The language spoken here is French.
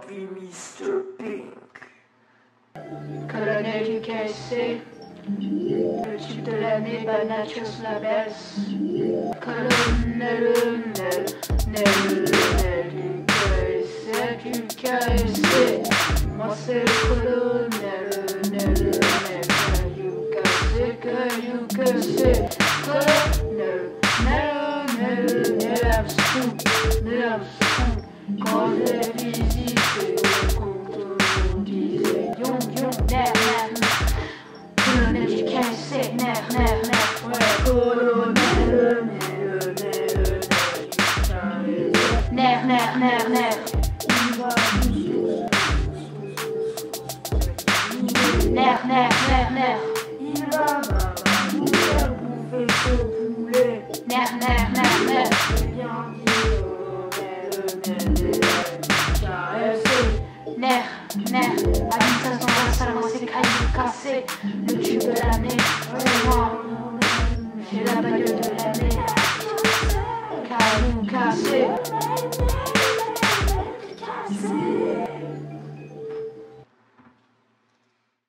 be Mr. Pink. Colonel du KFC, le tube de l'année, pas NACHOS la baisse. Colonel du KFC, moi c'est le colonel, Caillou, Kassé, colonel, quand j'ai visité au compte, on disait yon, colonel du KFC, ouais, colonel, il va bouffer ce poulet, j'ai bien dit, habitation salement c'est Caillou, Kassé, le tube de l'année, c'est moi, j'ai la bagnole de l'année, Caillou, Kassé.